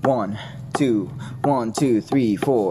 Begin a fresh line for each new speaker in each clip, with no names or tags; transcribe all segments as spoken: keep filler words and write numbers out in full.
One, two, one, two, three, four.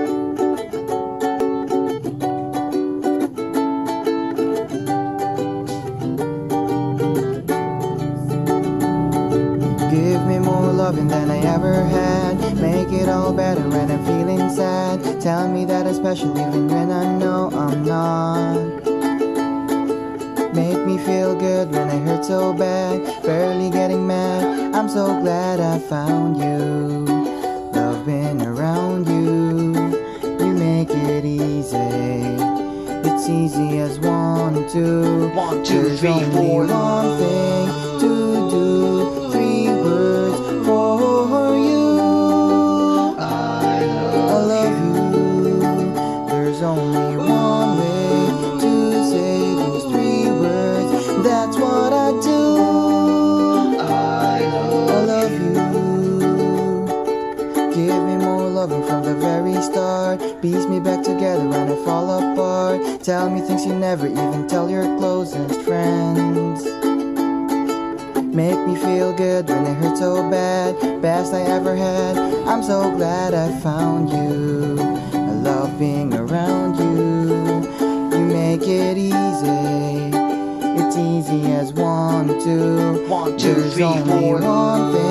Give me more loving than I ever had. Make it all better when I'm feeling sad. Tell me that I'm special even when I know I'm not. Make me feel good when I hurt so bad. Barely getting mad. I'm so glad I found you. Love being around you. You make it easy. It's easy as one, two.
One, two,
There's
three,
only
four.
one thing to do. Three words for you.
I
I love you. There's only one way to say those three words. That's what I do.
I
I love you. Give me more loving from the very start. Piece me back together when I fall apart. Tell me things you never even tell your closest friends. Make me feel good when it hurt so bad. Best I ever had. I'm so glad I found you. I love being around you. You make it easy. It's easy as one, two.
One, two,
There's
three,
only
four.
one thing